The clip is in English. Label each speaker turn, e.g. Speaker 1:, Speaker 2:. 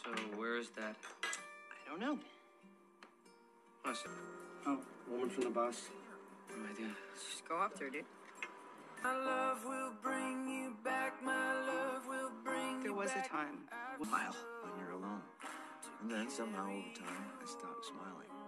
Speaker 1: So where is that?
Speaker 2: I don't know.
Speaker 3: Oh, woman from the bus.
Speaker 1: No idea.
Speaker 2: Just go up there, dude.
Speaker 4: My love will bring you back, my love will bring
Speaker 2: There
Speaker 4: you
Speaker 2: was
Speaker 4: back.
Speaker 2: a time.
Speaker 5: Smile when you're alone. And then somehow over time, I stopped smiling.